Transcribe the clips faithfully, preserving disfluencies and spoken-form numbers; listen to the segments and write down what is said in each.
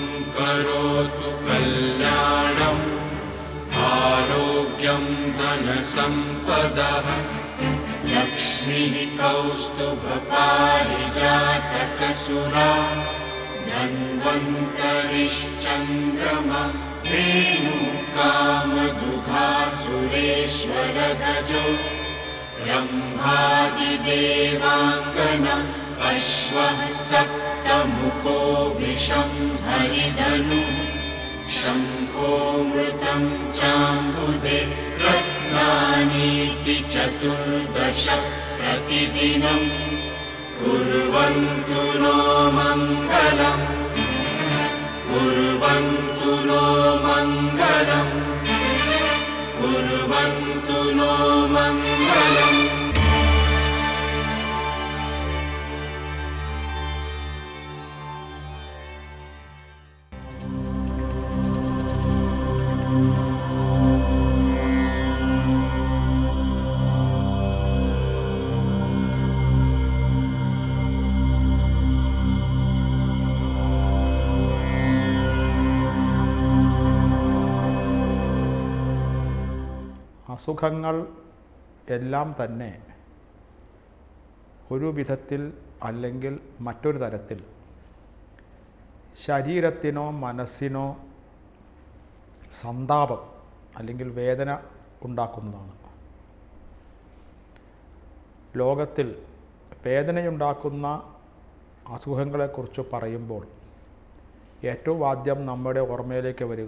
करोतु कल्याणं आरोग्यं धनसम्पदः लक्ष्मीः कौस्तुभपारिजातकसुरा धन्वन्तरिश्चन्द्रमा धेनुकामदुघासुरेश्वरगजो ब्रह्मादिदेवाङ्गन अश्वः सप्तमुखो विषं हरिधनु शङ्खोऽमृतं चाम्बुधे रत्नानीति चतुर्दश प्रतिदिनं कुर्वन्तु नो मङ्गलम् कुर्वन्तु नो मङ्गलम् कुर्वन्तु नो मङ्गलम्. അസുഖങ്ങൾ എല്ലാം തന്നെ ഒരു വിധത്തിൽ അല്ലെങ്കിൽ മറ്റൊരു തരത്തിൽ ശരീരത്തിനോ മനസ്സിനോ സന്താപം അല്ലെങ്കിൽ വേദന ഉണ്ടാക്കുന്നതാണ്. ലോകത്തിൽ വേദനയുണ്ടാക്കുന്ന അസുഖങ്ങളെക്കുറിച്ച് പറയുമ്പോൾ ഏറ്റവും ആദ്യം നമ്മുടെ ഓർമ്മയിലേക്ക് വരിക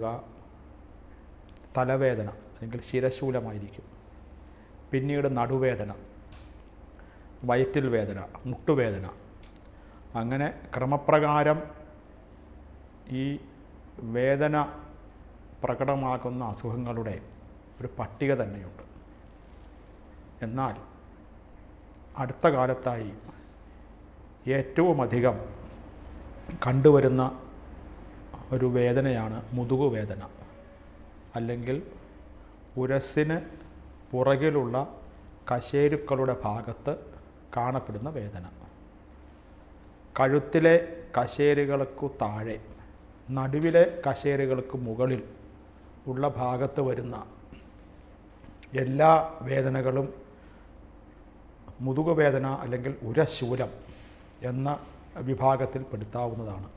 തലവേദന അല്ലെങ്കിൽ ശിരശൂലമായിരിക്കും. പിന്നീട് നടുവേദന, വയറ്റിൽ വേദന, മുട്ടുവേദന, അങ്ങനെ ക്രമപ്രകാരം ഈ വേദന പ്രകടമാകുന്ന അസുഖങ്ങളുടെ ഒരു പട്ടിക തന്നെയുണ്ട്. എന്നാൽ അടുത്ത കാലത്തായി ഏറ്റവും അധികം കണ്ടുവരുന്ന ഒരു വേദനയാണ് മുതുകുവേദന, അല്ലെങ്കിൽ ഉരസ്സിന് പുറകിലുള്ള കശേരുക്കളുടെ ഭാഗത്ത് കാണപ്പെടുന്ന വേദന. കഴുത്തിലെ കശേരുകൾക്കു താഴെ, നടുവിലെ കശേരുകൾക്ക് മുകളിൽ ഉള്ള ഭാഗത്ത് വരുന്ന എല്ലാ വേദനകളും മുതുകുവേദന അല്ലെങ്കിൽ ഉരശൂലം എന്ന വിഭാഗത്തിൽ പെടുത്താവുന്നതാണ്.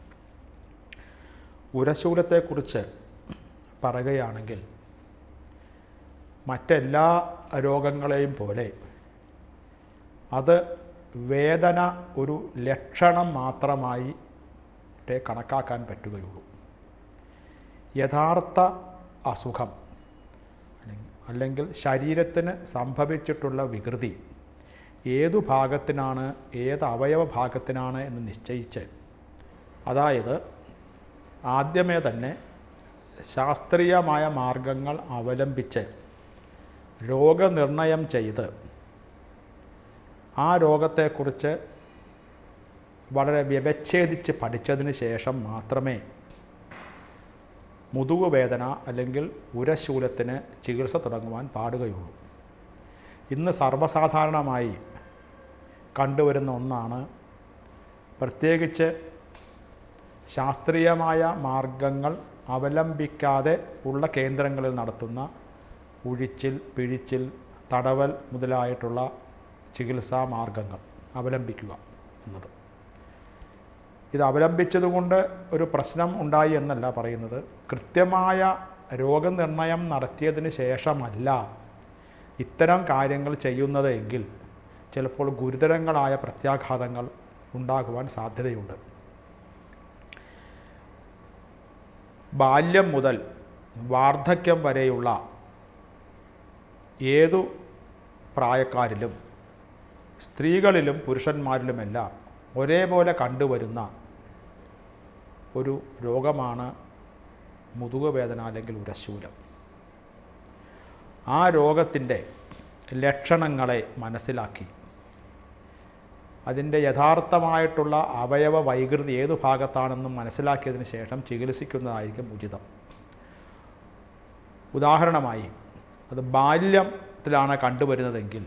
ഉരശൂലത്തെക്കുറിച്ച് പറയുകയാണെങ്കിൽ മറ്റെല്ലാ രോഗങ്ങളെയും പോലെ അത് വേദന ഒരു ലക്ഷണം മാത്രമായി കണക്കാക്കാൻ പറ്റുകയുള്ളൂ. യഥാർത്ഥ അസുഖം അല്ലെങ്കിൽ ശരീരത്തിന് സംഭവിച്ചിട്ടുള്ള വികൃതി ഏതു ഭാഗത്തിനാണ്, ഏത് അവയവ ഭാഗത്തിനാണ് എന്ന് നിശ്ചയിച്ച്, അതായത് ആദ്യമേ തന്നെ ശാസ്ത്രീയമായ മാർഗങ്ങൾ അവലംബിച്ച് രോഗനിർണയം ചെയ്ത് ആ രോഗത്തെക്കുറിച്ച് വളരെ വ്യവച്ഛേദിച്ച് പഠിച്ചതിന് ശേഷം മാത്രമേ മുതുകുവേദന അല്ലെങ്കിൽ ഉരശൂലത്തിന് ചികിത്സ തുടങ്ങുവാൻ പാടുകയുള്ളൂ. ഇന്ന് സർവ്വസാധാരണമായി കണ്ടുവരുന്ന ഒന്നാണ്, പ്രത്യേകിച്ച് ശാസ്ത്രീയമായ മാർഗങ്ങൾ അവലംബിക്കാതെ ഉള്ള കേന്ദ്രങ്ങളിൽ നടത്തുന്ന ഉഴിച്ചിൽ, പിഴിച്ചിൽ, തടവൽ മുതലായിട്ടുള്ള ചികിത്സാ മാർഗങ്ങൾ അവലംബിക്കുക എന്നത്. ഇത് അവലംബിച്ചതുകൊണ്ട് ഒരു പ്രശ്നം ഉണ്ടായി എന്നല്ല പറയുന്നത്. കൃത്യമായ രോഗനിർണയം നടത്തിയതിന് ശേഷമല്ല ഇത്തരം കാര്യങ്ങൾ ചെയ്യുന്നത് എങ്കിൽ ചിലപ്പോൾ ഗുരുതരങ്ങളായ പ്രത്യാഘാതങ്ങൾ ഉണ്ടാകുവാൻ സാധ്യതയുണ്ട്. ബാല്യം മുതൽ വാർദ്ധക്യം വരെയുള്ള ഏതു പ്രായക്കാരിലും സ്ത്രീകളിലും പുരുഷന്മാരിലുമെല്ലാം ഒരേപോലെ കണ്ടുവരുന്ന ഒരു രോഗമാണ് മുതുകുവേദന അല്ലെങ്കിൽ ഉരശൂലം. ആ രോഗത്തിൻ്റെ ലക്ഷണങ്ങളെ മനസ്സിലാക്കി അതിൻ്റെ യഥാർത്ഥമായിട്ടുള്ള അവയവ വൈകൃതി ഏതു ഭാഗത്താണെന്നും മനസ്സിലാക്കിയതിന് ശേഷം ചികിത്സിക്കുന്നതായിരിക്കും ഉചിതം. ഉദാഹരണമായി അത് ബാല്യത്തിലാണ് കണ്ടുവരുന്നതെങ്കിൽ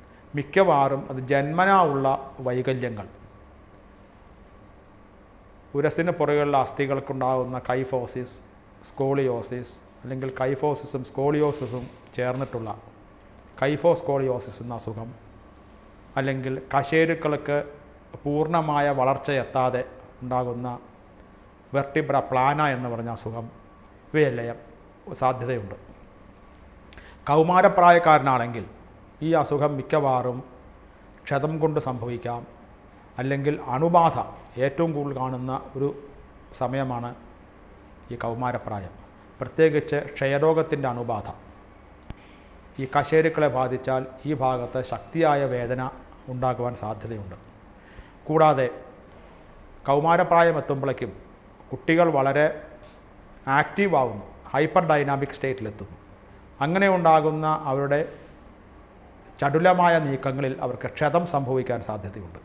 മിക്കവാറും അത് ജന്മനാ ഉള്ള വൈകല്യങ്ങൾ, ഉരസിന് പുറകുള്ള അസ്ഥികൾക്കുണ്ടാകുന്ന കൈഫോസിസ്, സ്കോളിയോസിസ് അല്ലെങ്കിൽ കൈഫോസിസും സ്കോളിയോസിസും ചേർന്നിട്ടുള്ള കൈഫോസ്കോളിയോസിസ് എന്ന അസുഖം, അല്ലെങ്കിൽ കശേരുക്കൾക്ക് പൂർണ്ണമായ വളർച്ചയെത്താതെ ഉണ്ടാകുന്ന വെർട്ടിബ്ര പ്ലാന എന്ന് പറഞ്ഞ അസുഖം, ഇവയെല്ലാം സാധ്യതയുണ്ട്. കൗമാരപ്രായക്കാരനാണെങ്കിൽ ഈ അസുഖം മിക്കവാറും ക്ഷതം കൊണ്ട് സംഭവിക്കാം, അല്ലെങ്കിൽ അണുബാധ ഏറ്റവും കൂടുതൽ കാണുന്ന ഒരു സമയമാണ് ഈ കൗമാരപ്രായം. പ്രത്യേകിച്ച് ക്ഷയരോഗത്തിൻ്റെ അണുബാധ ഈ കശേരുക്കളെ ബാധിച്ചാൽ ഈ ഭാഗത്ത് ശക്തിയായ വേദന ഉണ്ടാകുവാൻ സാധ്യതയുണ്ട്. കൂടാതെ കൗമാരപ്രായം എത്തുമ്പോഴേക്കും കുട്ടികൾ വളരെ ആക്റ്റീവ് ആവുന്നു, ഹൈപ്പർ ഡൈനാമിക് സ്റ്റേറ്റിലെത്തുന്നു. അങ്ങനെ ഉണ്ടാകുന്ന അവരുടെ ചടുലമായ നീക്കങ്ങളിൽ അവർക്ക് ക്ഷതം സംഭവിക്കാൻ സാധ്യതയുണ്ട്.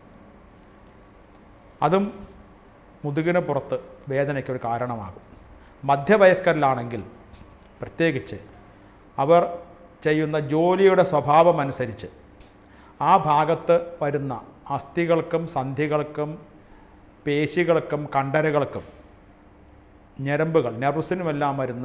അതും മുതുകിന് പുറത്ത് വേദനയ്ക്കൊരു കാരണമാകും. മധ്യവയസ്കരിലാണെങ്കിൽ പ്രത്യേകിച്ച് അവർ ചെയ്യുന്ന ജോലിയുടെ സ്വഭാവം അനുസരിച്ച് ആ ഭാഗത്ത് വരുന്ന അസ്ഥികൾക്കും സന്ധികൾക്കും പേശികൾക്കും കണ്ടരകൾക്കും ഞരമ്പുകൾ നെർവ്സിനുമെല്ലാം വരുന്ന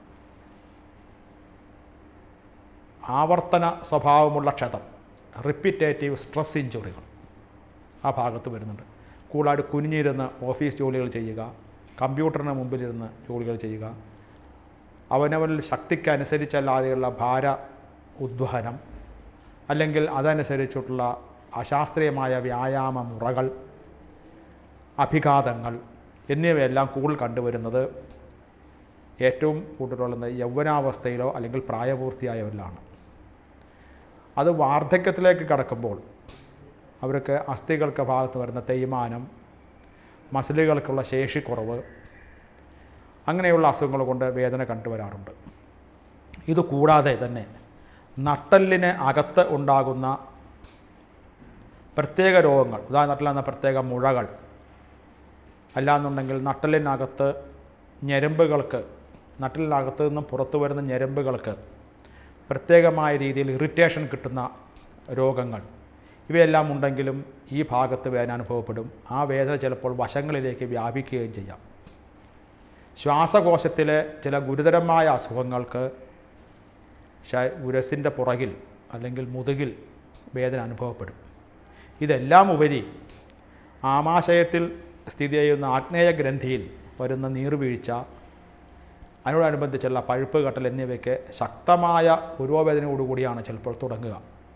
ആവർത്തന സ്വഭാവമുള്ള ക്ഷതം, റിപ്പീറ്റേറ്റീവ് സ്ട്രെസ് ഇഞ്ചുറികൾ ആ ഭാഗത്ത് വരുന്നുണ്ട്. കൂടാതെ കുനിഞ്ഞിരുന്ന് ഓഫീസ് ജോലികൾ ചെയ്യുക, കമ്പ്യൂട്ടറിന് മുമ്പിലിരുന്ന് ജോലികൾ ചെയ്യുക, അവനവനിൽ ശക്തിക്കനുസരിച്ചല്ലാതെയുള്ള ഭാര ഉദ്വഹനം, അല്ലെങ്കിൽ അതനുസരിച്ചിട്ടുള്ള അശാസ്ത്രീയമായ വ്യായാമ മുറകൾ, അഭിഘാതങ്ങൾ എന്നിവയെല്ലാം കൂടുതൽ കണ്ടുവരുന്നത് ഏറ്റവും കൂടുതലുള്ളത് യൗവനാവസ്ഥയിലോ അല്ലെങ്കിൽ പ്രായപൂർത്തിയായവരിലാണ്. അത് വാർദ്ധക്യത്തിലേക്ക് കടക്കുമ്പോൾ അവർക്ക് അസ്ഥികൾക്ക് ഭാഗത്ത് വരുന്ന തേയ്മാനം, മസിലുകൾക്കുള്ള ശേഷിക്കുറവ്, അങ്ങനെയുള്ള അസുഖങ്ങൾ കൊണ്ട് വേദന കണ്ടുവരാറുണ്ട്. ഇതുകൂടാതെ തന്നെ നട്ടെല്ലിന് അകത്ത് ഉണ്ടാകുന്ന പ്രത്യേക രോഗങ്ങൾ, ഉദാഹരണത്തിലെന്ന പ്രത്യേക മുഴകൾ, അല്ലാന്നുണ്ടെങ്കിൽ നട്ടെല്ലിനകത്ത് ഞരമ്പുകൾക്ക്, നട്ടെല്ലിനകത്ത് നിന്നും പുറത്തു വരുന്ന ഞരമ്പുകൾക്ക് പ്രത്യേകമായ രീതിയിൽ ഇറിറ്റേഷൻ കിട്ടുന്ന രോഗങ്ങൾ, ഇവയെല്ലാം ഉണ്ടെങ്കിലും ഈ ഭാഗത്ത് വേദന അനുഭവപ്പെടും. ആ വേദന ചിലപ്പോൾ വശങ്ങളിലേക്ക് വ്യാപിക്കുകയും ചെയ്യാം. ശ്വാസകോശത്തിലെ ചില ഗുരുതരമായ അസുഖങ്ങൾക്ക് ഉരസിൻ്റെ പുറകിൽ അല്ലെങ്കിൽ മുതുകിൽ വേദന അനുഭവപ്പെടും. ഇതെല്ലാം ഉപരി ആമാശയത്തിൽ സ്ഥിതി ചെയ്യുന്ന ആഗ്നേയ ഗ്രന്ഥിയിൽ വരുന്ന നീർവീഴ്ച, അതിനോടനുബന്ധിച്ചുള്ള പഴുപ്പ് കട്ടൽ എന്നിവയ്ക്ക് ശക്തമായ പുരോവേദനയോടുകൂടിയാണ് ചിലപ്പോൾ തുടങ്ങുക.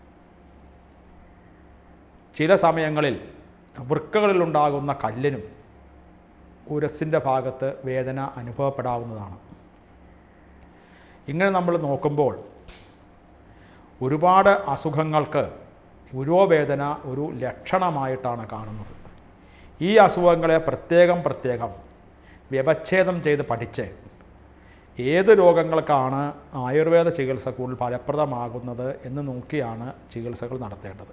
ചില സമയങ്ങളിൽ വൃക്കകളിലുണ്ടാകുന്ന കല്ലിനും ഉരസിൻ്റെ ഭാഗത്ത് വേദന അനുഭവപ്പെടാവുന്നതാണ്. ഇങ്ങനെ നമ്മൾ നോക്കുമ്പോൾ ഒരുപാട് അസുഖങ്ങൾക്ക് ഉരോവേദന ഒരു ലക്ഷണമായിട്ടാണ് കാണുന്നത്. ഈ അസുഖങ്ങളെ പ്രത്യേകം പ്രത്യേകം വ്യവച്ഛേദം ചെയ്ത് പഠിച്ച് ഏത് രോഗങ്ങൾക്കാണ് ആയുർവേദ ചികിത്സ കൂടുതൽ ഫലപ്രദമാകുന്നത് എന്ന് നോക്കിയാണ് ചികിത്സകൾ നടത്തേണ്ടത്.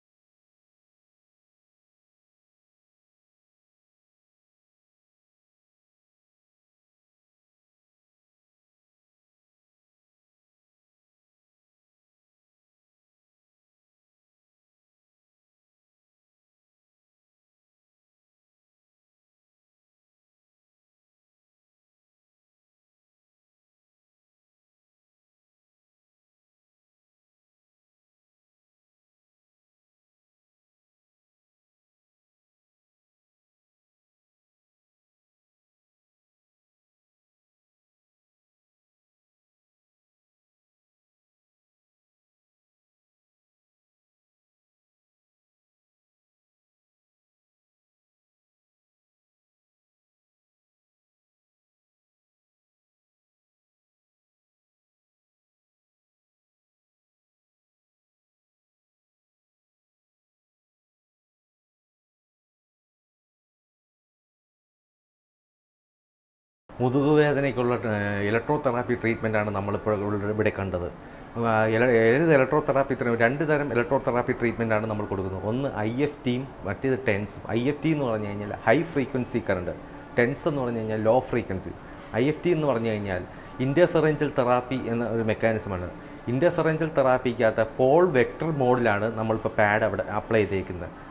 മുതുകുവേദനയ്ക്കുള്ള ഇലക്ട്രോ തെറാപ്പി ട്രീറ്റ്മെൻറ്റാണ് നമ്മളിപ്പോൾ ഇവിടെ കണ്ടത്. ഏത് ഇലക്ട്രോ തെറാപ്പി രണ്ട് തരം ഇലക്ട്രോ തെറാപ്പി ട്രീറ്റ്മെൻറ്റാണ് നമ്മൾ കൊടുക്കുന്നത്. ഒന്ന് ഐ എഫ് ടിയും മറ്റേത് ടെൻസും. ഐ എഫ് ടി എന്ന് പറഞ്ഞു കഴിഞ്ഞാൽ ഹൈ ഫ്രീക്വൻസി കറണ്ട്, ടെൻസ് എന്ന് പറഞ്ഞു കഴിഞ്ഞാൽ low frequency. I F T എന്ന് പറഞ്ഞു കഴിഞ്ഞാൽ ഇൻ്റർഫെറൻഷ്യൽ തെറാപ്പി എന്ന ഒരു മെക്കാനിസമാണ്. ഇൻ്റർഫെറൻഷ്യൽ തെറാപ്പിക്കകത്ത് പോൾ വെക്ടർ മോഡിലാണ് നമ്മളിപ്പോൾ പാഡ് അവിടെ അപ്ലൈ ചെയ്തേക്കുന്നത്.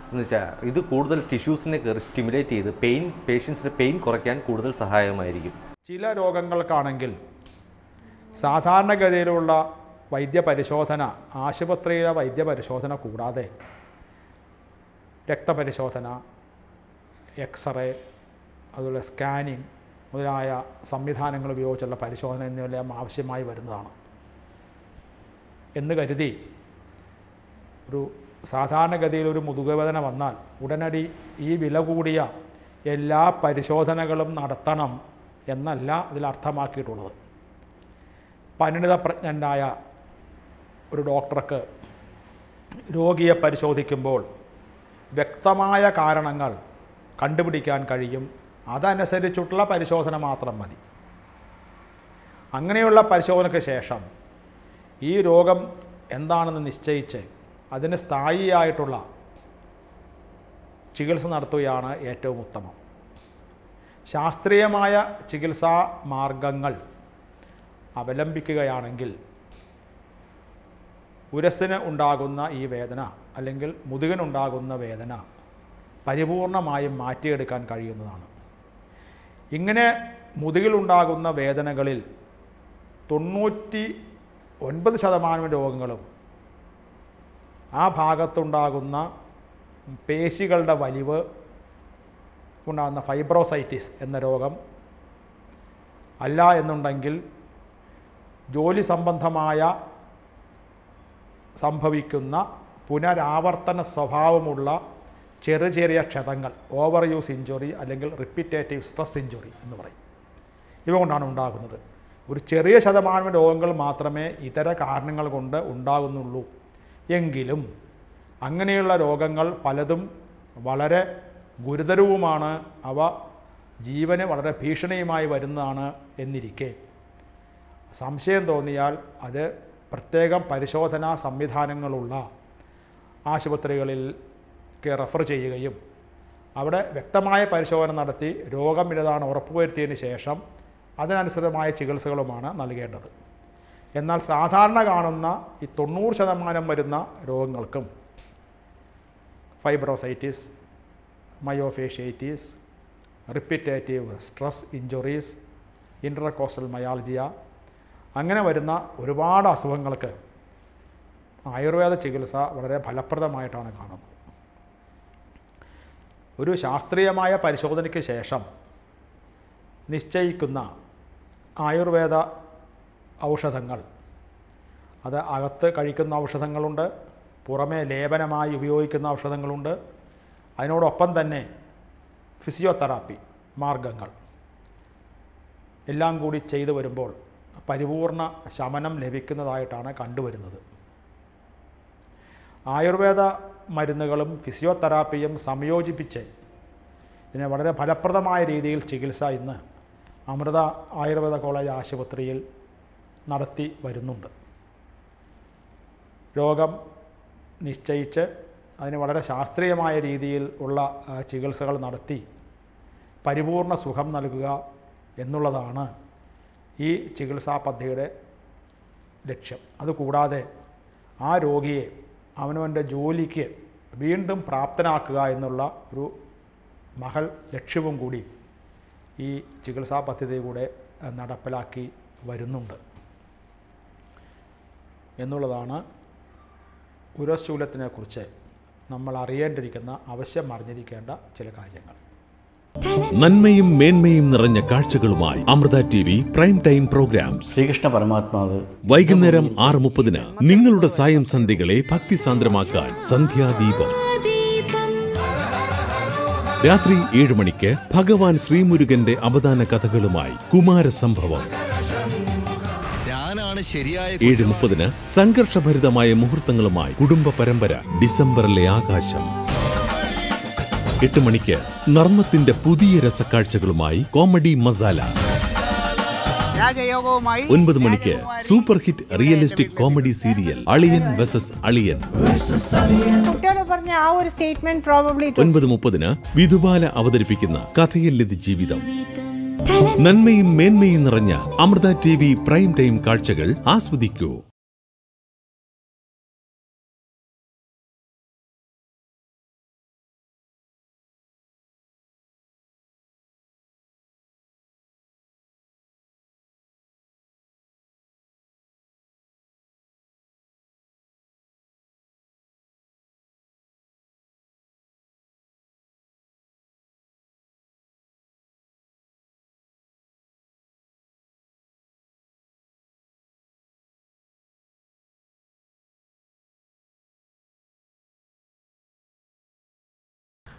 എന്ന് വെച്ചാൽ ഇത് കൂടുതൽ ടിഷ്യൂസിനെ കയറി സ്റ്റിമുലേറ്റ് ചെയ്ത് പെയിൻ പേഷ്യൻസിൻ്റെ പെയിൻ കുറയ്ക്കാൻ കൂടുതൽ സഹായകമായിരിക്കും. ചില രോഗങ്ങൾക്കാണെങ്കിൽ സാധാരണഗതിയിലുള്ള വൈദ്യപരിശോധന, ആശുപത്രിയിലെ വൈദ്യപരിശോധന കൂടാതെ രക്തപരിശോധന, എക്സ്റേ, അതുപോലെ സ്കാനിങ് മുതലായ സംവിധാനങ്ങൾ ഉപയോഗിച്ചുള്ള പരിശോധന എന്നിവയെല്ലാം ആവശ്യമായി വരുന്നതാണ്. എന്ന് കരുതി ഒരു സാധാരണഗതിയിൽ ഒരു മുതുകുവേദന വന്നാൽ ഉടനടി ഈ വില കൂടിയ എല്ലാ പരിശോധനകളും നടത്തണം എന്നല്ല ഇതിൽ അർത്ഥമാക്കിയിട്ടുള്ളത്. പരിണിതപ്രജ്ഞനായ ഒരു ഡോക്ടർക്ക് രോഗിയെ പരിശോധിക്കുമ്പോൾ വ്യക്തമായ കാരണങ്ങൾ കണ്ടുപിടിക്കാൻ കഴിയും. അതനുസരിച്ചുള്ള പരിശോധന മാത്രം മതി. അങ്ങനെയുള്ള പരിശോധനയ്ക്ക് ശേഷം ഈ രോഗം എന്താണെന്ന് നിശ്ചയിച്ച് അതിന് സ്ഥായിയായിട്ടുള്ള ചികിത്സ നടത്തുകയാണ് ഏറ്റവും ഉത്തമം. ശാസ്ത്രീയമായ ചികിത്സാ മാർഗങ്ങൾ അവലംബിക്കുകയാണെങ്കിൽ ഉരസ്സിന് ഉണ്ടാകുന്ന ഈ വേദന അല്ലെങ്കിൽ മുതുകിനുണ്ടാകുന്ന വേദന പരിപൂർണമായും മാറ്റിയെടുക്കാൻ കഴിയുന്നതാണ്. ഇങ്ങനെ മുതുകിലുണ്ടാകുന്ന വേദനകളിൽ തൊണ്ണൂറ്റി ഒൻപത് ശതമാനം രോഗങ്ങളും ആ ഭാഗത്തുണ്ടാകുന്ന പേശികളുടെ വലിവ് ഉണ്ടാകുന്ന ഫൈബ്രോസൈറ്റിസ് എന്ന രോഗം അല്ല എന്നുണ്ടെങ്കിൽ ജോലി സംബന്ധമായ സംഭവിക്കുന്ന പുനരാവർത്തന സ്വഭാവമുള്ള ചെറിയ ചെറിയ ക്ഷതങ്ങൾ, ഓവർ യൂസ് ഇഞ്ചുറി അല്ലെങ്കിൽ റിപ്പീറ്റേറ്റീവ് സ്ട്രെസ് ഇഞ്ചുറി എന്ന് പറയും. ഇവ കൊണ്ടാണ് ഉണ്ടാകുന്നത്. ഒരു ചെറിയ ശതമാനം രോഗങ്ങൾ മാത്രമേ ഇതര കാരണങ്ങൾ കൊണ്ട് ഉണ്ടാകുന്നുള്ളൂ. എങ്കിലും അങ്ങനെയുള്ള രോഗങ്ങൾ പലതും വളരെ ഗുരുതരവുമാണ്. അവ ജീവന് വളരെ ഭീഷണിയുമായി വരുന്നതാണ് എന്നിരിക്കെ സംശയം തോന്നിയാൽ അത് പ്രത്യേകം പരിശോധനാ സംവിധാനങ്ങളുള്ള ആശുപത്രികളിലേക്ക് റെഫർ ചെയ്യുകയും അവിടെ വ്യക്തമായ പരിശോധന നടത്തി രോഗം ഇതാണ് ഉറപ്പുവരുത്തിയതിന് ശേഷം അതിനനുസൃതമായ ചികിത്സകളുമാണ് നൽകേണ്ടത്. എന്നാൽ സാധാരണ കാണുന്ന ഈ തൊണ്ണൂറ് ശതമാനം വരുന്ന രോഗങ്ങൾക്കും fibrositis, myofasciitis, repetitive stress injuries, intercostal myalgia അങ്ങനെ വരുന്ന ഒരുപാട് അസുഖങ്ങൾക്ക് ആയുർവേദ ചികിത്സ വളരെ ഫലപ്രദമായിട്ടാണ് കാണുന്നത്. ഒരു ശാസ്ത്രീയമായ പരിശോധനയ്ക്ക് ശേഷം നിശ്ചയിക്കുന്ന ആയുർവേദ ഔഷധങ്ങൾ, അത് അകത്ത് കഴിക്കുന്ന ഔഷധങ്ങളുണ്ട്, പുറമേ ലേപനമായി ഉപയോഗിക്കുന്ന ഔഷധങ്ങളുണ്ട്. അതിനോടൊപ്പം തന്നെ ഫിസിയോതെറാപ്പി മാർഗങ്ങൾ എല്ലാം കൂടി ചെയ്തു വരുമ്പോൾ പരിപൂർണ ശമനം ലഭിക്കുന്നതായിട്ടാണ് കണ്ടുവരുന്നത്. ആയുർവേദ മരുന്നുകളും ഫിസിയോതെറാപ്പിയും സംയോജിപ്പിച്ച് ഇതിനെ വളരെ ഫലപ്രദമായ രീതിയിൽ ചികിത്സ ഇന്ന് അമൃത ആയുർവേദ കോളേജ് ആശുപത്രിയിൽ നടത്തി വരുന്നുണ്ട്. രോഗം നിശ്ചയിച്ച് അതിന് വളരെ ശാസ്ത്രീയമായ രീതിയിൽ ഉള്ള ചികിത്സകൾ നടത്തി പരിപൂർണ സുഖം നൽകുക എന്നുള്ളതാണ് ഈ ചികിത്സാ പദ്ധതിയുടെ ലക്ഷ്യം. അതുകൂടാതെ ആ രോഗിയെ അവനവൻ്റെ ജോലിക്ക് വീണ്ടും പ്രാപ്തനാക്കുക എന്നുള്ള ഒരു മഹൽ ലക്ഷ്യവും കൂടി ഈ ചികിത്സാ പദ്ധതി കൂടെ നടപ്പിലാക്കി വരുന്നുണ്ട് എന്നുള്ളതാണ് ഉരശൂലത്തിനെക്കുറിച്ച് നമ്മൾ അറിയേണ്ടിയിരിക്കുന്ന, ആവശ്യം അറിഞ്ഞിരിക്കേണ്ട ചില കാര്യങ്ങൾ. നന്മയും മേന്മയും നിറഞ്ഞ കാഴ്ചകളുമായി Amrita T V prime time programmes. Srikrishna പരമാത്മാവ് വൈകുന്നേരം ആറ് മുപ്പതിന് നിങ്ങളുടെ സായം സന്ധ്യകളെ ഭക്തിസാന്ദ്രമാക്കാൻ സന്ധ്യാദീപം. രാത്രി ഏഴ് മണിക്ക് ഭഗവാൻ ശ്രീമുരുകന്റെ അവദാന കഥകളുമായി കുമാരസംഭവം. ഏഴ് മുപ്പതിന് സംഘർഷഭരിതമായ മുഹൂർത്തങ്ങളുമായി കുടുംബ പരമ്പര ഡിസംബറിലെ ആകാശം. എട്ട് മണിക്ക് നർമ്മത്തിന്റെ പുതിയ രസക്കാഴ്ചകളുമായി കോമഡി മസാല. ഒൻപത് മണിക്ക് super hit realistic comedy serial അളിയൻ വെസസ് അളിയൻ. ഒൻപത് മുപ്പതിന് വിധുബാല അവതരിപ്പിക്കുന്ന കഥയില്ലത് ജീവിതം. നന്മയും മേന്മയും നിറഞ്ഞ Amrita T V prime time കാഴ്ചകൾ ആസ്വദിക്കൂ.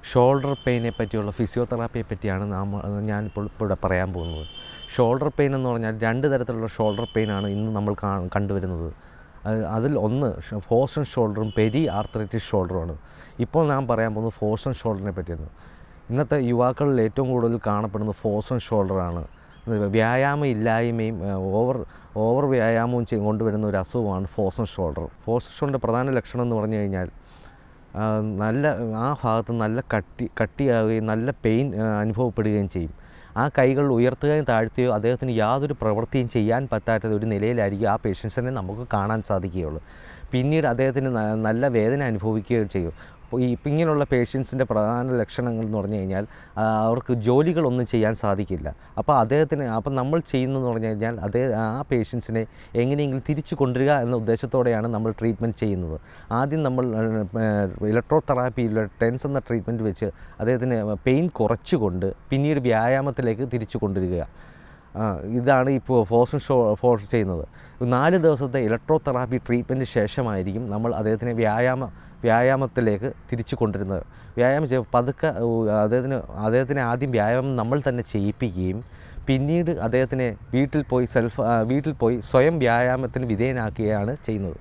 ഷോൾഡർ പെയിനെ പറ്റിയുള്ള ഫിസിയോതെറാപ്പിയെ പറ്റിയാണ് നാം ഞാനിപ്പോൾ ഇവിടെ പറയാൻ പോകുന്നത്. ഷോൾഡർ പെയിൻ എന്ന് പറഞ്ഞാൽ രണ്ട് തരത്തിലുള്ള ഷോൾഡർ പെയിനാണ് ഇന്ന് നമ്മൾ കണ്ടുവരുന്നത്. അതിൽ ഒന്ന് ഫോഴ്സൺ ഷോൾഡറും പെരി ആർത്രൈറ്റിസ് ഷോൾഡറുമാണ്. ഇപ്പോൾ ഞാൻ പറയാൻ പോകുന്നത് ഫോഴ്സൺ ഷോൾഡറിനെ പറ്റിയാണ്. ഇന്നത്തെ യുവാക്കളിൽ ഏറ്റവും കൂടുതൽ കാണപ്പെടുന്നത് ഫോഴ്സൺ ഷോൾഡറാണ്. വ്യായാമം ഇല്ലായ്മയും ഓവർ ഓവർ വ്യായാമവും ചെയ്ത് കൊണ്ടുവരുന്ന ഒരു അസുഖമാണ് ഫോഴ്സൺ ഷോൾഡർ. ഫോഴ്സൺ ഷോൾഡറിൻ്റെ പ്രധാന ലക്ഷണം എന്ന് പറഞ്ഞു കഴിഞ്ഞാൽ നല്ല ആ ഭാഗത്ത് നല്ല കട്ടി കട്ടിയാവുകയും നല്ല പെയിൻ അനുഭവപ്പെടുകയും ചെയ്യും. ആ കൈകൾ ഉയർത്തുകയും താഴ്ത്തുകയോ അദ്ദേഹത്തിന് യാതൊരു പ്രവൃത്തിയും ചെയ്യാൻ പറ്റാത്ത ഒരു നിലയിലായിരിക്കും ആ പേഷ്യൻസിനെ നമുക്ക് കാണാൻ സാധിക്കുകയുള്ളൂ. പിന്നീട് അദ്ദേഹത്തിന് നല്ല വേദന അനുഭവിക്കുകയും ചെയ്യും. അപ്പോൾ ഈ ഇങ്ങനെയുള്ള പേഷ്യൻസിൻ്റെ പ്രധാന ലക്ഷണങ്ങൾ എന്ന് പറഞ്ഞു കഴിഞ്ഞാൽ അവർക്ക് ജോലികളൊന്നും ചെയ്യാൻ സാധിക്കില്ല. അപ്പോൾ അദ്ദേഹത്തിന് അപ്പം നമ്മൾ ചെയ്യുന്നതെന്ന് പറഞ്ഞു കഴിഞ്ഞാൽ അതേ ആ പേഷ്യൻസിനെ എങ്ങനെയെങ്കിലും തിരിച്ചു കൊണ്ടുവരിക എന്ന ഉദ്ദേശത്തോടെയാണ് നമ്മൾ ട്രീറ്റ്മെൻറ്റ് ചെയ്യുന്നത്. ആദ്യം നമ്മൾ ഇലക്ട്രോ തെറാപ്പിയിലെ ടെൻസ് എന്ന ട്രീറ്റ്മെൻറ്റ് വെച്ച് അദ്ദേഹത്തിന് പെയിൻ കുറച്ചുകൊണ്ട് പിന്നീട് വ്യായാമത്തിലേക്ക് തിരിച്ചു കൊണ്ടുവരിക. ഇതാണ് ഇപ്പോൾ ഫോഴ്സൺ ഷോ ഫോഴ്സ് ചെയ്യുന്നത്. നാല് ദിവസത്തെ ഇലക്ട്രോ തെറാപ്പി ട്രീറ്റ്മെൻറ്റ് ശേഷമായിരിക്കും നമ്മൾ അദ്ദേഹത്തിനെ വ്യായാമ വ്യായാമത്തിലേക്ക് തിരിച്ചു കൊണ്ടുവരുന്നത്. വ്യായാമം ചെയ്യ പതുക്കെ അദ്ദേഹത്തിന് അദ്ദേഹത്തിനെ ആദ്യം വ്യായാമം നമ്മൾ തന്നെ ചെയ്യിപ്പിക്കുകയും പിന്നീട് അദ്ദേഹത്തിനെ വീട്ടിൽ പോയി സെൽഫ് വീട്ടിൽ പോയി സ്വയം വ്യായാമത്തിന് വിധേയനാക്കുകയാണ് ചെയ്യുന്നത്.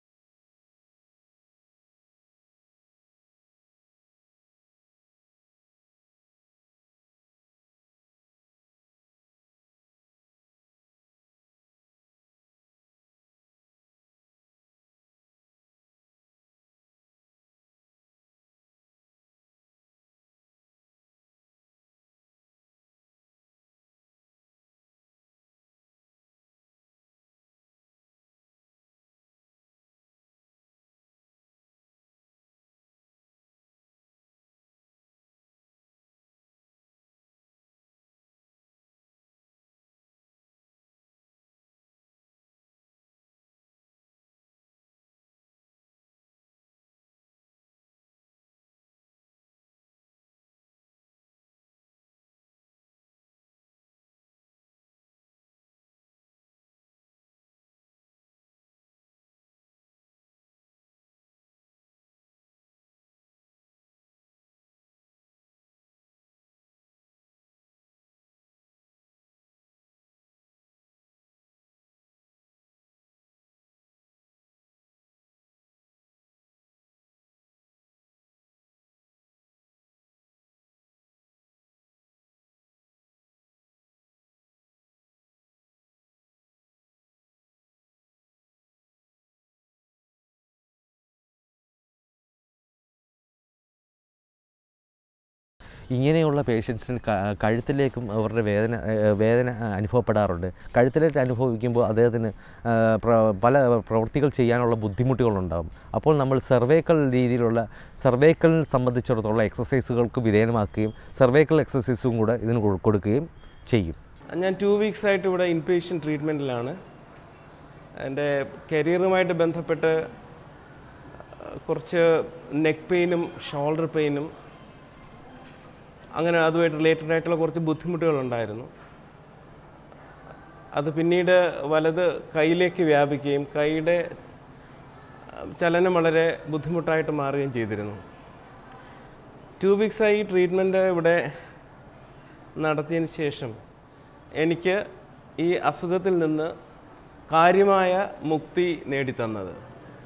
ഇങ്ങനെയുള്ള പേഷ്യൻസിന് കഴുത്തിലേക്കും അവരുടെ വേദന വേദന അനുഭവപ്പെടാറുണ്ട്. കഴുത്തിലേക്ക് അനുഭവിക്കുമ്പോൾ അദ്ദേഹത്തിന് പല പ്രവൃത്തികൾ ചെയ്യാനുള്ള ബുദ്ധിമുട്ടുകളുണ്ടാകും. അപ്പോൾ നമ്മൾ സർവൈക്കൽ രീതിയിലുള്ള സർവൈക്കലിനെ സംബന്ധിച്ചിടത്തോളം എക്സസൈസുകൾക്ക് വിധേയമാക്കുകയും സർവൈക്കൽ എക്സസൈസും കൂടെ ഇതിന് കൊടുക്കുകയും ചെയ്യും. ഞാൻ ടു വീക്സ് ആയിട്ട് ഇവിടെ ഇൻപേഷ്യൻ ട്രീറ്റ്മെൻറ്റിലാണ്. എൻ്റെ കരിയറുമായിട്ട് ബന്ധപ്പെട്ട് കുറച്ച് നെക്ക് പെയിനും ഷോൾഡർ പെയിനും അങ്ങനെ അതുമായിട്ട് റിലേറ്റഡ് ആയിട്ടുള്ള കുറച്ച് ബുദ്ധിമുട്ടുകളുണ്ടായിരുന്നു. അത് പിന്നീട് വലത് കൈയിലേക്ക് വ്യാപിക്കുകയും കൈയുടെ ചലനം വളരെ ബുദ്ധിമുട്ടായിട്ട് മാറുകയും ചെയ്തിരുന്നു. ടു വീക്സായി ട്രീറ്റ്മെൻറ്റ് ഇവിടെ നടത്തിയതിന് ശേഷം എനിക്ക് ഈ അസുഖത്തിൽ നിന്ന് കാര്യമായ മുക്തി നേടിത്തന്നത്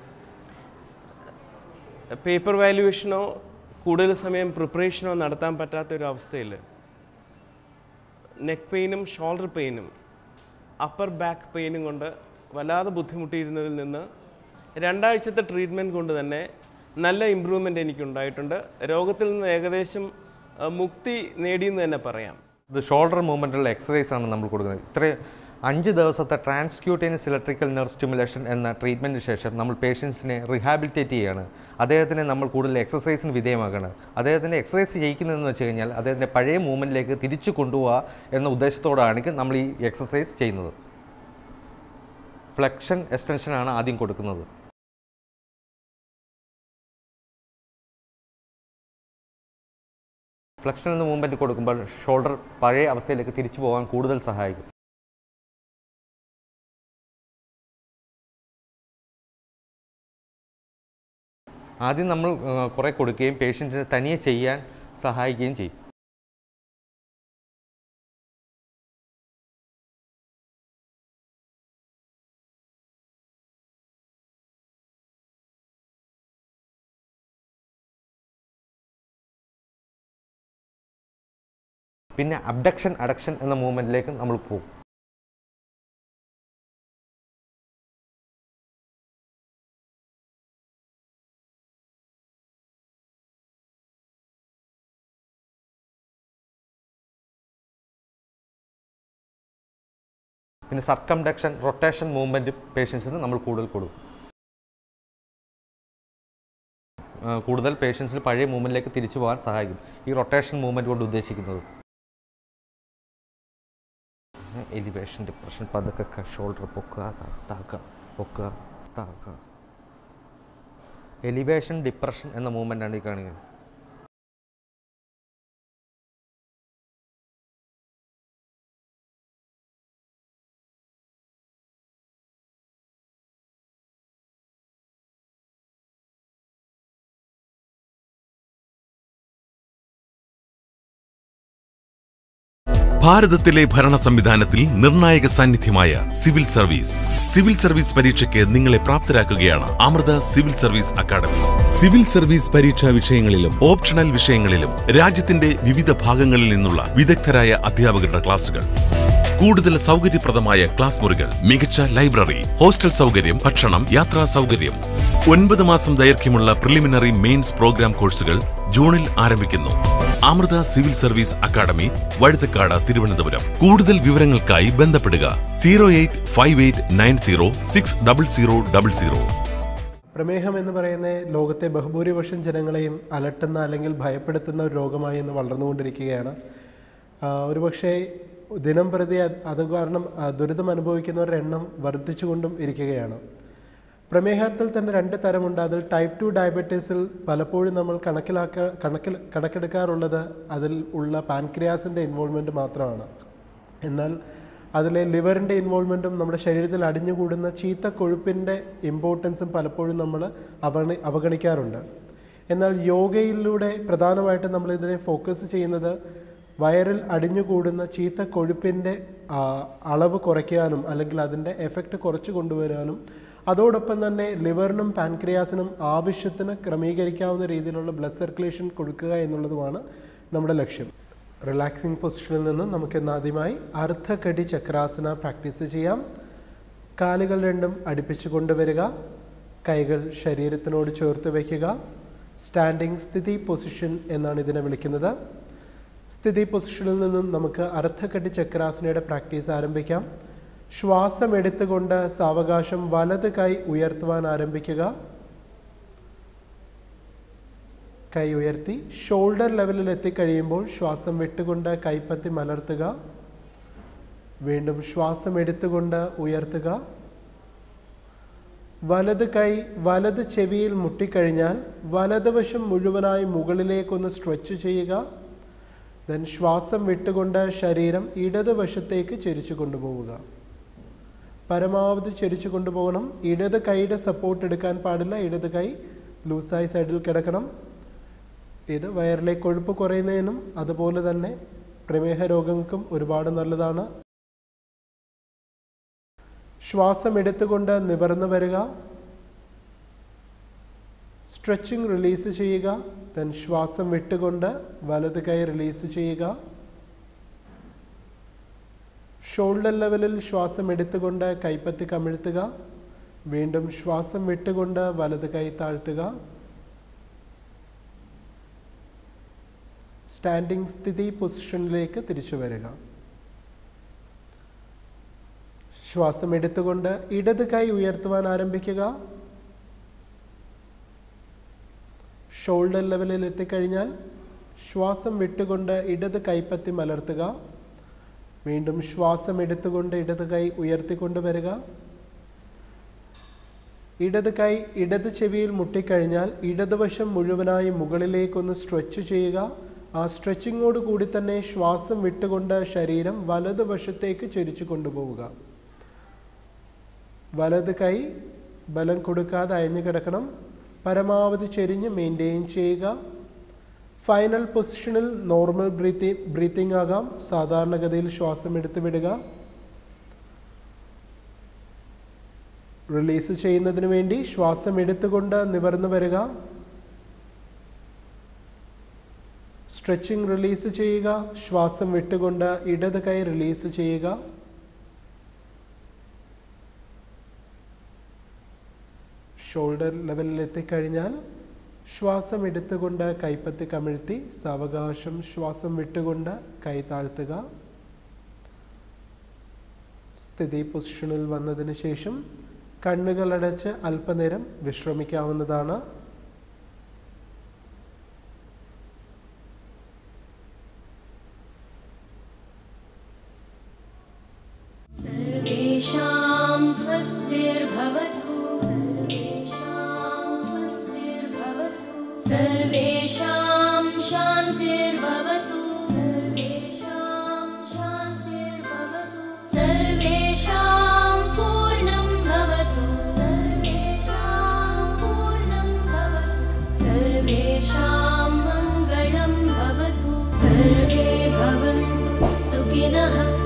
പേപ്പർ വാല്യുവേഷനോ കൂടുതൽ സമയം പ്രിപ്പറേഷനോ നടത്താൻ പറ്റാത്തൊരവസ്ഥയിൽ നെക്ക് പെയിനും ഷോൾഡർ പെയിനും അപ്പർ ബാക്ക് പെയിനും കൊണ്ട് വല്ലാതെ ബുദ്ധിമുട്ടിയിരുന്നതിൽ നിന്ന് രണ്ടാഴ്ചത്തെ ട്രീറ്റ്മെൻറ്റ് കൊണ്ട് തന്നെ നല്ല ഇമ്പ്രൂവ്മെൻ്റ് എനിക്കുണ്ടായിട്ടുണ്ട്. രോഗത്തിൽ നിന്ന് ഏകദേശം മുക്തി നേടിയെന്ന് തന്നെ പറയാം. ഇത് ഷോൾഡർ മൂവ്മെൻറ്റുള്ള എക്സസൈസാണ് നമ്മൾ കൊടുക്കുന്നത്. ഇത്രയും അഞ്ച് ദിവസത്തെ ട്രാൻസ്ക്യൂട്ടേനിയസ് ഇലക്ട്രിക്കൽ നെർവ് സ്റ്റിമുലേഷൻ എന്ന ട്രീറ്റ്മെൻറ്റിന് ശേഷം നമ്മൾ പേഷ്യൻസിനെ റിഹാബിലിറ്റേറ്റ് ചെയ്യുകയാണ്. അദ്ദേഹത്തിനെ നമ്മൾ കൂടുതൽ എക്സസൈസിന് വിധേയമാക്കുകയാണ്. അദ്ദേഹത്തിൻ്റെ എക്സസൈസ് ചെയ്യിക്കുന്നതെന്ന് വെച്ച് കഴിഞ്ഞാൽ അദ്ദേഹത്തിൻ്റെ പഴയ മൂവ്മെൻറ്റിലേക്ക് തിരിച്ചു കൊണ്ടുപോകുക എന്ന ഉദ്ദേശത്തോടാണ് നമ്മൾ ഈ എക്സസൈസ് ചെയ്യുന്നത്. ഫ്ലെക്ഷൻ എക്സ്റ്റൻഷനാണ് ആദ്യം കൊടുക്കുന്നത്. ഫ്ലെക്ഷൻ എന്ന മൂവ്മെൻറ്റ് കൊടുക്കുമ്പോൾ ഷോൾഡർ പഴയ അവസ്ഥയിലേക്ക് തിരിച്ചു പോകാൻ കൂടുതൽ സഹായിക്കും. ആദ്യം നമ്മൾ കുറേ കൊടുക്കുകയും പേഷ്യൻറ്റിന് തനിയെ ചെയ്യാൻ സഹായിക്കുകയും ചെയ്യും. പിന്നെ അബ്ഡക്ഷൻ അഡക്ഷൻ എന്ന മൂവ്മെൻറ്റിലേക്ക് നമ്മൾ പോകും. പിന്നെ സർക്കംഡക്ഷൻ റൊട്ടേഷൻ മൂവ്മെൻറ്റും പേഷ്യൻസിന് നമ്മൾ കൂടുതൽ കൊടുക്കും. കൂടുതൽ പേഷ്യൻസിന് പഴയ മൂവ്മെൻറ്റിലേക്ക് തിരിച്ചു പോകാൻ സഹായിക്കും ഈ റൊട്ടേഷൻ മൂവ്മെൻറ്റ് കൊണ്ട് ഉദ്ദേശിക്കുന്നത്. എലിവേഷൻ ഡിപ്രഷൻ പതുക്കെ ഷോൾഡർ പൊക്കുക താക്കുക പൊക്കുക താക്കുക. എലിവേഷൻ ഡിപ്രഷൻ എന്ന മൂവ്മെൻ്റാണ് ഈ കാണിക്കുന്നത്. ഭാരതത്തിലെ ഭരണ സംവിധാനത്തിൽ നിർണായക സാന്നിധ്യമായ സിവിൽ സർവീസ് സിവിൽ സർവീസ് പരീക്ഷയ്ക്ക് നിങ്ങളെ പ്രാപ്തരാക്കുകയാണ് Amrita civil service academy. Civil service പരീക്ഷാ വിഷയങ്ങളിലും ഓപ്ഷണൽ വിഷയങ്ങളിലും രാജ്യത്തിന്റെ വിവിധ ഭാഗങ്ങളിൽ നിന്നുള്ള വിദഗ്ധരായ അധ്യാപകരുടെ ക്ലാസുകൾ, കൂടുതൽ സൗകര്യപ്രദമായ ക്ലാസ് മുറികൾ, മികച്ച ലൈബ്രറി, ഹോസ്റ്റൽ സൗകര്യം, ഭക്ഷണം, യാത്രാ സൗകര്യം. ഒൻപത് മാസം ദൈർഘ്യമുള്ള പ്രിലിമിനറി മെയിൻസ് പ്രോഗ്രാം കോഴ്സുകൾ ജൂണിൽ ആരംഭിക്കുന്നു. Amrita civil service academy, Vazhuthacaud, Thiruvananthapuram. കൂടുതൽ വിവരങ്ങൾക്കായി ബന്ധപ്പെടുക zero eight five eight nine zero six double zero double zero. പ്രമേഹം എന്ന് പറയുന്ന ലോകത്തെ ബഹുഭൂരിപക്ഷം ജനങ്ങളെയും അലട്ടുന്ന അല്ലെങ്കിൽ ഭയപ്പെടുത്തുന്ന ഒരു രോഗമായി ഇന്ന് വളർന്നുകൊണ്ടിരിക്കുകയാണ്. ഒരുപക്ഷെ ദിനം പ്രതി അത് കാരണം ദുരിതം അനുഭവിക്കുന്നവരുടെ എണ്ണം വർദ്ധിച്ചുകൊണ്ടും ഇരിക്കുകയാണ്. പ്രമേഹത്തിൽ തന്നെ രണ്ട് തരമുണ്ട്. അതിൽ ടൈപ്പ് ടു ഡയബറ്റീസിൽ പലപ്പോഴും നമ്മൾ കണക്കിലാക്ക കണക്കിൽ കണക്കെടുക്കാറുള്ളത് അതിൽ ഉള്ള പാൻക്രിയാസിൻ്റെ ഇൻവോൾവ്മെൻറ്റ് മാത്രമാണ്. എന്നാൽ അതിലെ ലിവറിൻ്റെ ഇൻവോൾവ്മെൻറ്റും നമ്മുടെ ശരീരത്തിൽ അടിഞ്ഞുകൂടുന്ന ചീത്ത കൊഴുപ്പിൻ്റെ ഇമ്പോർട്ടൻസും പലപ്പോഴും നമ്മൾ അവഗണി അവഗണിക്കാറുണ്ട്. എന്നാൽ യോഗയിലൂടെ പ്രധാനമായിട്ടും നമ്മളിതിനെ ഫോക്കസ് ചെയ്യുന്നത് വയറിൽ അടിഞ്ഞുകൂടുന്ന ചീത്ത കൊഴുപ്പിൻ്റെ അളവ് കുറയ്ക്കാനും അല്ലെങ്കിൽ അതിൻ്റെ എഫക്റ്റ് കുറച്ച് കൊണ്ടുവരാനും അതോടൊപ്പം തന്നെ ലിവറിനും പാൻക്രിയാസിനും ആവശ്യത്തിന് ക്രമീകരിക്കാവുന്ന രീതിയിലുള്ള ബ്ലഡ് സർക്കുലേഷൻ കൊടുക്കുക എന്നുള്ളതുമാണ് നമ്മുടെ ലക്ഷ്യം. റിലാക്സിങ് പൊസിഷനിൽ നിന്നും നമുക്ക് ആദ്യമായി അർദ്ധകടി ചക്രാസന പ്രാക്ടീസ് ചെയ്യാം. കാലുകൾ രണ്ടും അടുപ്പിച്ച് കൊണ്ടുവരിക, കൈകൾ ശരീരത്തിനോട് ചേർത്ത് വയ്ക്കുക. സ്റ്റാൻഡിങ് സ്ഥിതി പൊസിഷൻ എന്നാണ് ഇതിനെ വിളിക്കുന്നത്. സ്ഥിതി പൊസിഷനിൽ നിന്നും നമുക്ക് അർദ്ധകടി ചക്രാസനയുടെ പ്രാക്ടീസ് ആരംഭിക്കാം. ശ്വാസം എടുത്തുകൊണ്ട് സാവകാശം വലത് കൈ ഉയർത്തുവാൻ ആരംഭിക്കുക. കൈ ഉയർത്തി ഷോൾഡർ ലെവലിൽ എത്തിക്കഴിയുമ്പോൾ ശ്വാസം വിട്ടുകൊണ്ട് കൈപ്പത്തി മലർത്തുക. വീണ്ടും ശ്വാസം എടുത്തുകൊണ്ട് ഉയർത്തുക. വലത് കൈ വലത് ചെവിയിൽ മുട്ടിക്കഴിഞ്ഞാൽ വലതുവശം മുഴുവനായി മുകളിലേക്കൊന്ന് സ്ട്രെച്ച് ചെയ്യുക. ദെൻ ശ്വാസം വിട്ടുകൊണ്ട് ശരീരം ഇടതുവശത്തേക്ക് ചെരിച്ചു കൊണ്ടുപോവുക. പരമാവധി ചെരിച്ചു കൊണ്ടുപോകണം. ഇടത് കൈയുടെ സപ്പോർട്ട് എടുക്കാൻ പാടില്ല. ഇടത് കൈ ലൂസായി സൈഡിൽ കിടക്കണം. ഇത് വയറിലെ കൊഴുപ്പ് കുറയുന്നതിനും അതുപോലെ തന്നെ പ്രമേഹ രോഗങ്ങൾക്കും ഒരുപാട് നല്ലതാണ്. ശ്വാസം എടുത്തുകൊണ്ട് നിവർന്നു വരിക. സ്ട്രെച്ചിങ് റിലീസ് ചെയ്യുക. ദെൻ ശ്വാസം വിട്ടുകൊണ്ട് വലത് കൈ റിലീസ് ചെയ്യുക. ഷോൾഡർ ലെവലിൽ ശ്വാസം എടുത്തുകൊണ്ട് കൈപ്പത്തി കമിഴ്ത്തുക. വീണ്ടും ശ്വാസം വിട്ടുകൊണ്ട് വലത് കൈ താഴ്ത്തുക. സ്റ്റാൻഡിങ് സ്ഥിതി പൊസിഷനിലേക്ക് തിരിച്ചു വരിക. ശ്വാസം എടുത്തുകൊണ്ട് ഇടത് കൈ ഉയർത്തുവാൻ ആരംഭിക്കുക. ഷോൾഡർ ലെവലിൽ എത്തിക്കഴിഞ്ഞാൽ ശ്വാസം വിട്ടുകൊണ്ട് ഇടത് കൈപ്പത്തി മലർത്തുക. വീണ്ടും ശ്വാസം എടുത്തുകൊണ്ട് ഇടത് കൈ ഉയർത്തിക്കൊണ്ട് വരിക. ഇടത് കൈ ഇടത് ചെവിയിൽ മുട്ടിക്കഴിഞ്ഞാൽ ഇടതുവശം മുഴുവനായി മുകളിലേക്കൊന്ന് സ്ട്രെച്ച് ചെയ്യുക. ആ സ്ട്രെച്ചിങ്ങോട് കൂടി തന്നെ ശ്വാസം വിട്ടുകൊണ്ട് ശരീരം വലതുവശത്തേക്ക് ചെരിച്ചു കൊണ്ടുപോവുക. വലത് കൈ ബലം കൊടുക്കാതെ അയഞ്ഞു കിടക്കണം. പരമാവധി ചെരിഞ്ഞ് മെയിൻറ്റെയിൻ ചെയ്യുക. ഫൈനൽ പൊസിഷനിൽ നോർമൽ ബ്രീത്തി ബ്രീത്തിങ് ആകാം. സാധാരണഗതിയിൽ ശ്വാസം എടുത്തു വിടുക. റിലീസ് ചെയ്യുന്നതിന് വേണ്ടി ശ്വാസം എടുത്തുകൊണ്ട് നിവർന്നു വരിക. സ്ട്രെച്ചിങ് റിലീസ് ചെയ്യുക. ശ്വാസം വിട്ടുകൊണ്ട് ഇടത് കൈ റിലീസ് ചെയ്യുക. ഷോൾഡർ ലെവലിൽ എത്തിക്കഴിഞ്ഞാൽ ശ്വാസം എടുത്തുകൊണ്ട് കൈപ്പത്തി കമിഴ്ത്തി സാവകാശം ശ്വാസം വിട്ടുകൊണ്ട് കൈ താഴ്ത്തുക. സ്ഥിതി പൊസിഷനിൽ വന്നതിന് ശേഷം കണ്ണുകളടച്ച് അല്പനേരം വിശ്രമിക്കാവുന്നതാണ്. സർവേഷാം സ്വസ്തിർഭവതു सर्वेषां शान्तिर्भवतु सर्वेषां शान्तिर्भवतु सर्वेषां पूर्णं भवतु सर्वेषां पूर्णं भवतु सर्वेषां मङ्गलं भवतु सर्वे भवन्तु सुखिनः